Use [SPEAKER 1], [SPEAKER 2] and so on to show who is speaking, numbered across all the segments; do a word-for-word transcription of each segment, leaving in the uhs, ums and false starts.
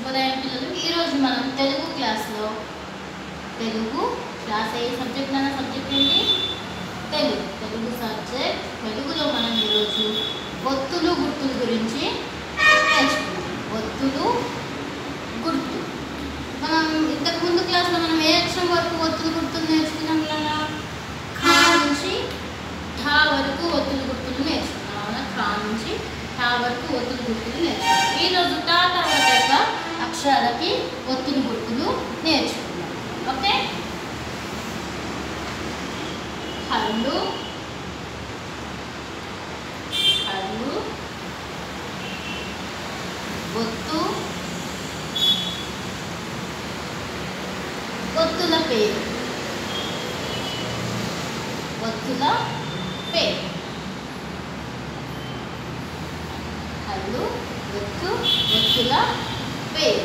[SPEAKER 1] శుభోదయం పిల్లలు. ఈరోజు మనం తెలుగు క్లాస్లో తెలుగు క్లాస్ ఏ సబ్జెక్ట్ అన్న సబ్జెక్ట్ ఏంటి? తెలుగు తెలుగు సబ్జెక్ట్. తెలుగులో మనం ఈరోజు ఒత్తులు గుర్తుల గురించి నేర్చుకుంటాం. ఒత్తులు గుర్తు. మనం ఇంతకు ముందు క్లాస్లో మనం ఏ అక్షరం వరకు ఒత్తులు గుర్తులు నేర్చుకున్నాం కదా? ఖా నుంచి ఠా వరకు ఒత్తులు గుర్తులు నేర్చుకున్నాం అవునా? ఖా నుంచి ఠా వరకు ఒత్తులు గుర్తులు నేర్చుకున్నాం. ఈరోజు టా తర్వాత యొక్క అక్షరాలకి ఒత్తులు గుర్తులు నేర్చుకున్నాం. ఓకే, హల్లు హల్లు ఒత్తు, ఒత్తుల పేరు, ఒత్తుల పేరు, హల్లు ఒత్తు ఒత్తుల పేరు.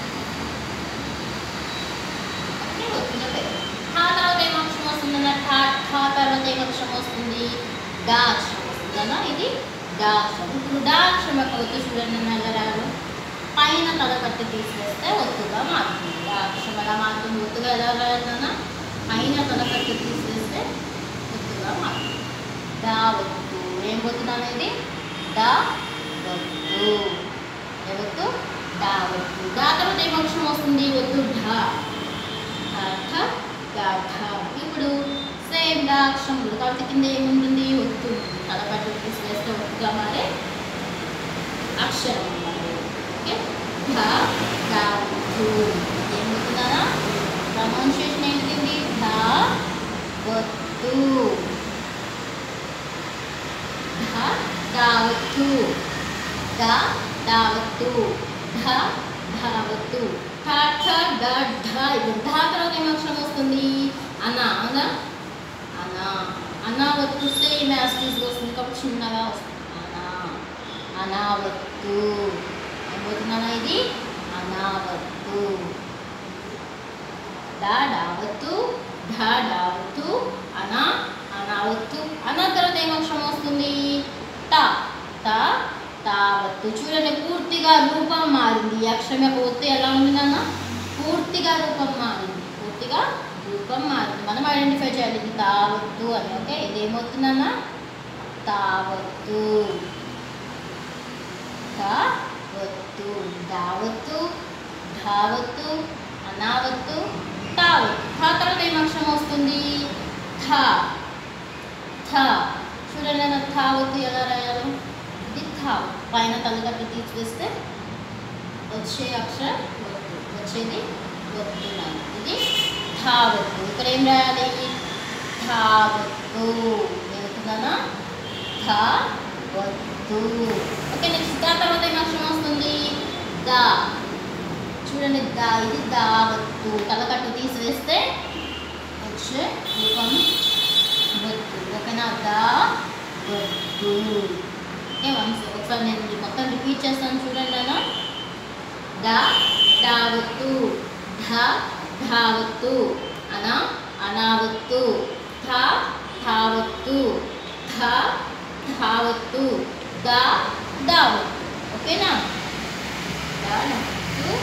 [SPEAKER 1] ఓకే, ఒత్తుల పేరు. ఠా తర్వాత ఏం అక్షరం వస్తుందన్న? ఠా ఠా తర్వాత ఏం అక్షరం వస్తుంది? డా అక్షరం వస్తుందన్న. ఇది డా అక్షరం. ఇప్పుడు డా అక్షరం యొక్క ఒత్తు చూడండి నగరాలు పైన తలకట్టి తీసివేస్తే ఒత్తుగా మారుతుంది. డా అక్షరం ఎలా మారుతుంది? ఒత్తుగా ఎలా రాయాలన్న? పైన తలకట్టి తీసివేస్తే ఒత్తుగా మారుతుంది. డా ఒత్తు. ఏం ఒత్తు అనేది? డా ఒత్తు. ఏ ఒత్తు? డా ఒత్తు. డా తర్వాత ఏం అక్షరం వస్తుంది? ఒత్తు ఢా. ఠ డా ఠ. ఇప్పుడు సేమ్ డా అక్షరం కాబట్టి కింద ఏముంటుంది? ఒత్తు. తలకట్టి తీసివేస్తే ఒత్తుగా మారే అక్షరం అన్నమాట. ఓకే, ఢ డా ఒత్తు. ఏమవుతుందా? ప్రొనౌన్సియేషన్ ఏంటిది? ఢ ఒత్తు. ఢ డా ఒత్తు. ఢ డా ఒత్తు. ఢ ఢ ఒత్తు. ఠ ఠ డ ఢ. ఇప్పుడు ఢ తర్వాత ఏం అక్షరం వస్తుంది? అనా. అవునా? అనా. అనా ఒత్తు సేమ్ యాజ్ టీజ్ వస్తుంది కాబట్టి చిన్నగా వస్తుంది. అనా అనావత్తు. ఏమవుతుందన్నా? ఇది అనావత్తు. డా డావత్తు, ఢ డావత్తు, అనా అనావత్తు. అనా తర్వాత ఏం అక్షరం వస్తుంది? తా తా తావత్తు. చూడండి, పూర్తిగా రూపం మారింది. ఈ అక్షరం యొక్క ఒత్తు ఎలా ఉంటుందన్న? పూర్తిగా రూపం మారింది. పూర్తిగా రూపం మారింది. మనం ఐడెంటిఫై చేయాలి ఇది తావత్తు అని. ఓకే, ఇది ఏమవుతుందన్న? తావత్తు. తావత్తు. దావత్తు, ధావత్తు, అనావత్తు, తావత్తు. థా తర్వాత ఏం అక్షరం వస్తుంది? థా థా. చూడండి అన్న, థావత్తు ఎలా రాయాలో? ఇది థా. పైన తలగట్టు తీసివేస్తే వచ్చే అక్షరం ఒత్తు. వచ్చేది ఒత్తు. ఇది థావత్తు. ఇక్కడ ఏం రాయాలి? థావత్తు. ఏమవుతుందన్నా? థావత్తు. ఓకే, నెక్స్ట్ దా తర్వాత ఏం అక్షరం వస్తుంది? దా. చూడండి, దా. ఇది దావత్తు. తలకట్టు తీసివేస్తే వచ్చే రూపం ఒత్తు. ఓకేనా? దా ఒత్తు. ఓకే, వన్స్ ఒకసారి నేను మొత్తం రిపీట్ చేస్తాను చూడండి అన్న. దా దావత్తు. ధ ధావత్తు. అనా అనావత్తు. థా థావత్తు. ధ ధావత్తు. దా దావత్తు. ఓకేనా? దా దావత్తు.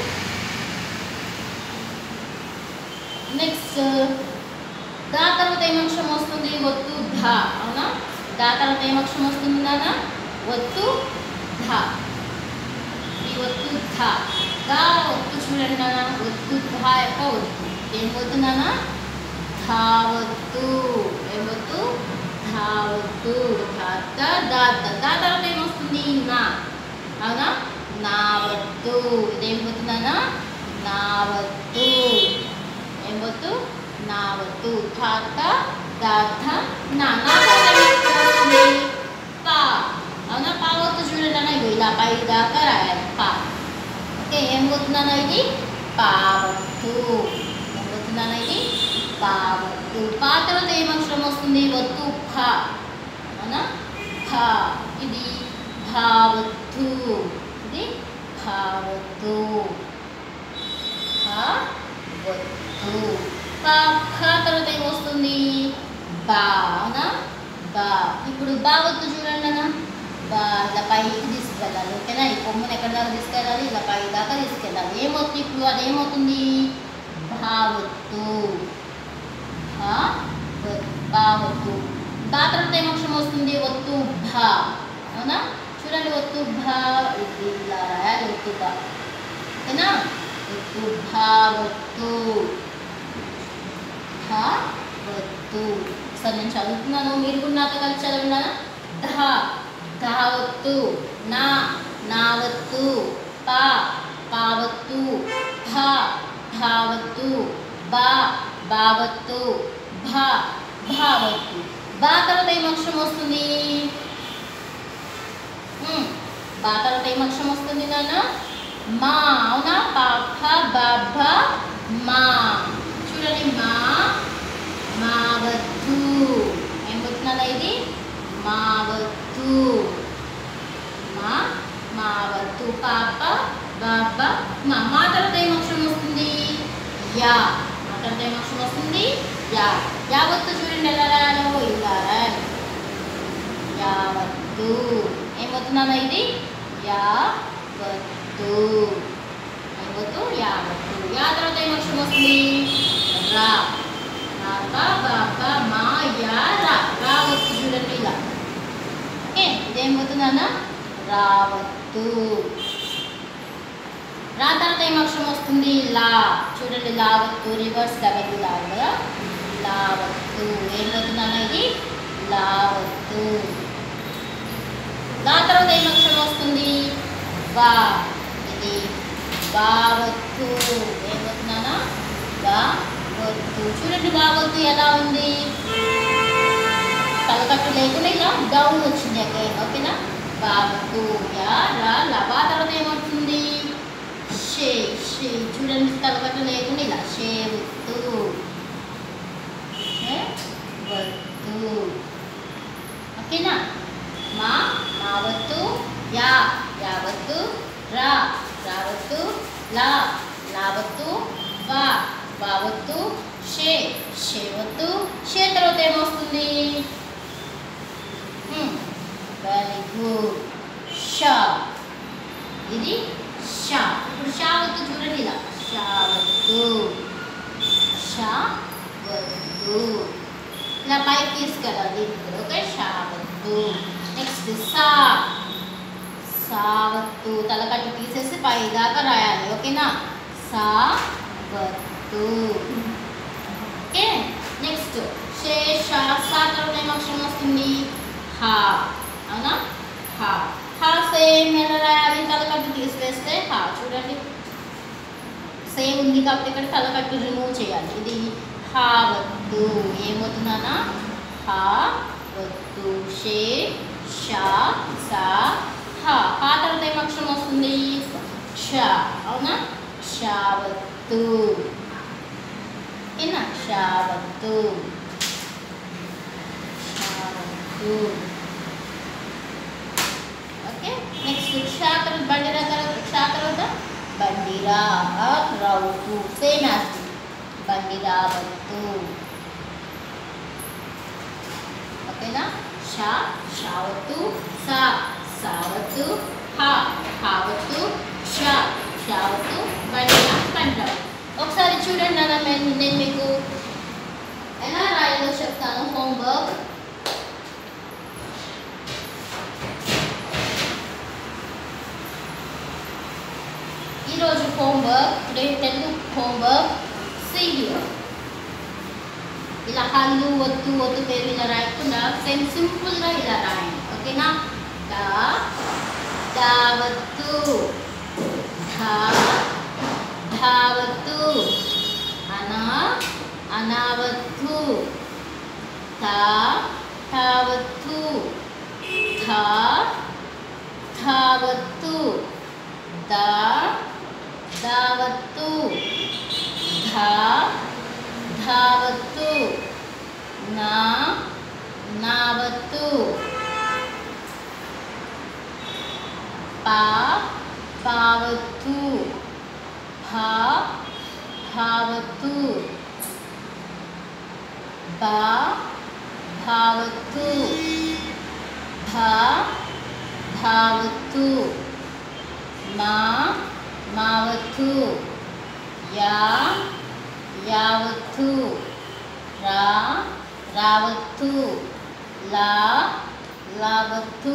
[SPEAKER 1] నెక్స్ట్ దా తర్వాత ఏం అక్షరం వస్తుంది? ఒత్తు ధ. అవునా? దా తర్వాత ఏం అక్షరం వస్తుంది నాన్న? ఒత్తు ధ. ఈ ఒత్తు ధ. దా ఒత్తు చూడండి నాన్న. ఒత్తు ధ యొక్క ఒత్తు ఏమవుతుందన్న? ధావత్తు. ఏమొత్తు? ధావత్తు. ధాత దాత. దా తర్వాత ఏమొస్తుంది? నా. అవునా? నావత్తు. ఇదేమవుతుందన్న? నావత్తు. ఏమొత్తు? నావత్తు. ధాత దాత నా. నా వస్తుంది పా. అవునా? పావత్తు చూడండి అన్న. ఇగో ఇలా పై దాకా రాయాలి పా. ఓకే, ఏమవుతుందన్న? ఇది పావత్తు. ఏమవుతుందన్న? ఇది పావత్తు. పా తర్వాత ఏం అక్షరం వస్తుంది? ఒత్తు ఫ. అవునా? ఫ. ఇది భావత్తు. ఇది భావత్తు. భావత్తు. పా ఖ తర్వాత ఏం వస్తుంది? బా. అవునా? బా. ఇప్పుడు బావత్తు చూడండి అన్న. ఇలా పైకి తీసుకెళ్ళాలి. ఓకేనా? ఈ కొమ్మను ఎక్కడ దాకా తీసుకెళ్ళాలి, ఇలా పై దాకా తీసుకెళ్ళాలి. ఏమవుతుంది ఇప్పుడు? అదేమవుతుంది? భావత్తు. భావత్తు. దా తర్వాత ఏమక్షరం వస్తుంది? ఒత్తు భా. అవునా? చూడండి, ఒత్తు భా. ఇది ఇలా రాయాలి, ఒత్తు భా. ఓకేనా? ఒత్తు భావత్తు. భావత్తు. సరే, నేను చదువుతున్నాను, మీరు కూడా నాతో కలిసి చదవండి. ధా ధావత్తు. నా నావత్తు. పా పావత్తు. భా భావత్తు. బా బావత్తు. భా భావత్తు. బా తర్వాత ఏం అక్షరం వస్తుంది? బా తర్వాత ఏం అక్షరం వస్తుంది నాన్న? మా. అవునా? పాప బాబ మా. చూడండి, మా మావత్తు. ఏం పోతున్నానా ఇది? మావత్తు. మా మావత్తు. పాప బాబ మా. మా తర్వాత ఏం అక్షరం వస్తుంది? యా. మా తర్వాత ఏం అక్షరం వస్తుంది? యా. యావత్తు చూడండి ఎలా రాయాలో, ఇలా రాయాలి. యావత్తు. ఏమవుతున్నానా ఇది? యావత్తు. ఏమవుతూ? యావత్తు. యా తర్వాత ఏం అక్షరం వస్తుంది? రా. మా యా రా. రావత్తు చూడండి ఇలా. ఓకే, ఇదేమవుతుందన్న? రావత్తు. రా తర్వాత ఏం అక్షరం వస్తుంది? లా. చూడండి, లావత్తు. రివర్స్ డబల్ లా కదా. లావత్తు. ఏమవుతుందన్న ఇది? లావత్తు. లా తర్వాత ఏం అక్షరం వస్తుంది? వా. ఇది బావత్తు. ఏమవుతుందన్న? బా వత్తు. చూడండి, బావత్తు ఎలా ఉంది? తలకట్టు లేకుండా ఇలా డౌన్ వచ్చింది అగైన్. ఓకేనా? బావత్తు. యా రా లా. బా తర్వాత ఏమవుతుంది? షే షే. చూడండి, తలకట్టు లేకుండా ఇలా షే వత్తు. వత్తు. ఓకేనా? మా మావత్తు. యా యావత్తు. రా రావత్తు. లా లావత్తు. వా వావత్తు. షే షేవత్తు. షే తర్వాత ఏమొస్తుంది? Very good. షా. ఇది షా. ఇప్పుడు షా వత్తు చూడండి ఇలా. షావత్తు. షా వత్తు. ఇలా పైకి తీసుకెళ్ళాలి. ఓకే, షావత్తు. నెక్స్ట్ సా. సావత్తు. తలకట్టు తీసేసి పై దాకా రాయాలి. ఓకేనా? సా వత్తు. ఓకే, నెక్స్ట్ షే షా. సా తర్వాత ఏం అక్షరం వస్తుంది? హా. అవునా? హా. హా సేమ్ ఎలా రాయాలి? తలకట్టు తీసివేస్తే హా. చూడండి, సేమ్ ఉంది కాబట్టి ఇక్కడ తలకట్టు రిమూవ్ చేయాలి. ఇది హా వత్తు. ఏమవుతుందన్నా? హా వత్తు. షే షా సా హా. హా తర్వాత ఏం అక్షరం వస్తుంది? షా. అవునా? షావత్తు. ఏనా? షావత్తు. షావత్తు. ఓకే, నెక్స్ట్ షా తర్వాత బండిరా. తర్వాత షా తర్వాత బండిరా. రౌతు. Same as బండిరా వత్తు. ఓకేనా? షా షావత్తు. సా సావత్తు. హా హావత్తు. షా షావత్తు. బండిరా బండిరా. ఒకసారి చూడండి నాన్న, నేను మీకు ఎలా రాయాలో చెప్తాను. హోంవర్క్. ఈరోజు homework, today Telugu homework. Serial ఇలా హల్లు వత్తు వత్తు పేరు ఇలా రాయకుండా సేమ్ సింపుల్గా ఇలా రాయండి. ఓకేనా? దా దావత్తు. ధా ధావత్తు. అనా అనావత్తు. తా తావత్తు. ధా ధావత్తు. దా దావత్తు. ధా ధావత్తు. నా నావత్తు. పా పావత్తు. భా భావత్తు. బా భావత్తు. భా భావత్తు. మా మావత్తు, యా యావత్తు, రా రావత్తు, లా లావత్తు,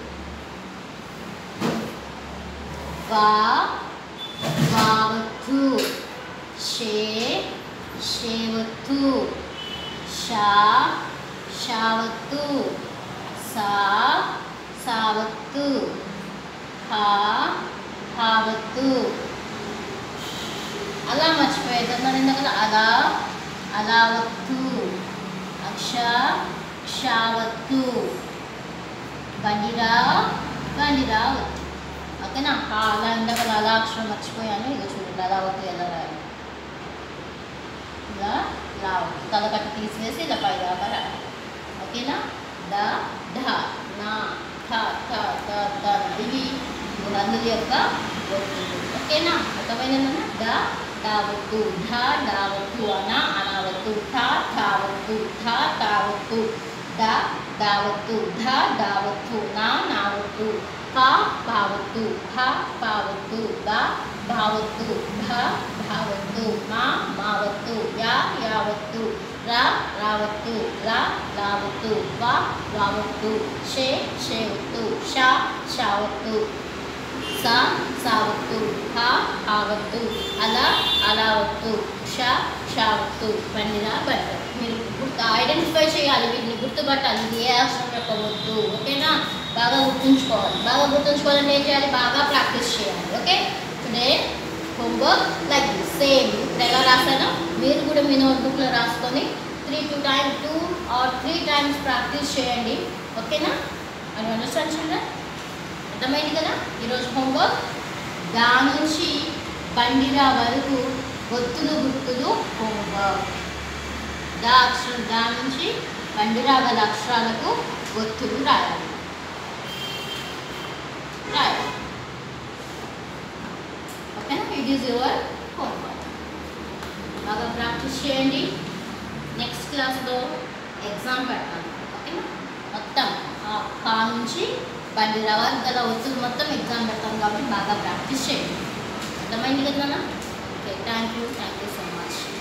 [SPEAKER 1] వా వావత్తు, షే షేవత్తు, షా షావత్తు, సా సావత్తు, హా హావత్తు. అలా మర్చిపోయేది కదా, అలా అలావత్తు, అక్ష క్షావత్తు, బండిరా బండిరావత్తు. ఓకేనా? అలా ఇందాక అలా అక్షరం మర్చిపోయాను. ఇక చూడండి అలావత్తు ఎలా రాయాలి. ఇలా లావత్తు తలకట్టు తీసివేసి ఇలా పై దాకా రాయాలి. ఓకేనా? ద ఢ నా థ థ త ద ఇవి హల్లుల యొక్క ఒత్తులు. ఓకేనా? అర్థమైందన్న? ద దావత్తు, ఢ దావత్తు, అన అనావత్తు, థ థావత్తు, థ తావత్తు, ద దావత్తు, ధ దావత్తు, నా నావత్తు, ప పావత్తు, ఫ పావత్తు, బ భావత్తు, భ భావత్తు, మా మావత్తు, యా యావత్తు, రా రావత్తు, లా లావత్తు, వా వావత్తు, షే షేవత్తు, షా షావత్తు, సా సావత్తు, హా హావత్తు, అలా అలావత్తు, షా షావత్తు, బండిరా బండి. మీరు గుర్తు ఐడెంటిఫై చేయాలి, వీటిని గుర్తుపట్టాలి. ఇది ఏ అక్షరం యొక్క వద్దు. ఓకేనా? బాగా గుర్తుంచుకోవాలి. బాగా గుర్తుంచుకోవాలంటే ఏం చేయాలి? బాగా ప్రాక్టీస్ చేయాలి. Okay? Today homework like this same. ఇప్పుడు ఎలా రాసానో మీరు కూడా మీ నోట్బుక్లో రాసుకొని three two time two or three times practice చేయండి. ఓకేనా? అని అండర్స్టాండ్ చిల్డ్రన్? అర్థమైంది కదా? ఈరోజు హోంవర్క్ దా నుంచి బండిరా వరకు ఒత్తులు గుర్తులు హోంవర్క్. దా అక్షరం దా నుంచి బండిరా గల అక్షరాలకు ఒత్తులు రాయాలి. రాయాలి. ఓకేనా? It is your homework. బాగా ప్రాక్టీస్ చేయండి. నెక్స్ట్ క్లాస్లో ఎగ్జామ్ పెడతాను. ఓకేనా? మొత్తం కా నుంచి బండి రావాలి గల ఒత్తులు మొత్తం ఎగ్జామ్ పెడతాం కాబట్టి బాగా ప్రాక్టీస్ చేయండి. అర్థమైంది కదా? Okay, thank you thank you so much.